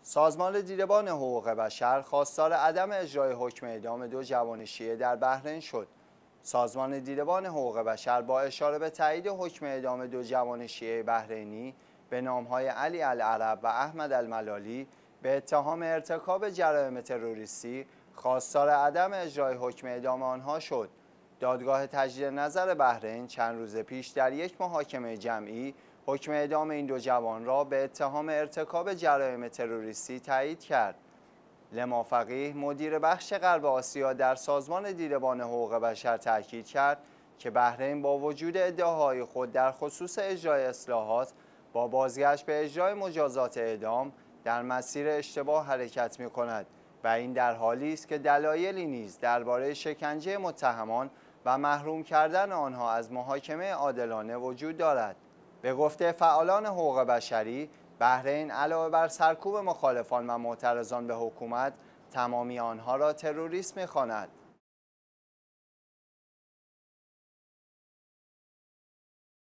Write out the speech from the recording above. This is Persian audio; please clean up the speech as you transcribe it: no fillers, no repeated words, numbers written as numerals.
سازمان دیدبان حقوق بشر خواستار عدم اجرای حکم اعدام دو جوان شیعه در بحرین شد. سازمان دیدبان حقوق بشر با اشاره به تایید حکم اعدام دو جوان شیعه بحرینی به نامهای علی العرب و احمد الملالی به اتهام ارتکاب جرایم تروریستی خواستار عدم اجرای حکم اعدام آنها شد. دادگاه تجدید نظر بحرین چند روز پیش در یک محاکمه جمعی حکم اعدام این دو جوان را به اتهام ارتکاب جرایم تروریستی تایید کرد. لما فقیه مدیر بخش غرب آسیا در سازمان دیدبان حقوق بشر تاکید کرد که بحرین با وجود ادعاهای خود در خصوص اجرای اصلاحات با بازگشت به اجرای مجازات اعدام در مسیر اشتباه حرکت می‌کند و این در حالی است که دلایلی نیز درباره شکنجه متهمان و محروم کردن آنها از محاکمه عادلانه وجود دارد. به گفته فعالان حقوق بشری، بحرین علاوه بر سرکوب مخالفان و معترضان به حکومت، تمامی آنها را تروریست می‌خواند.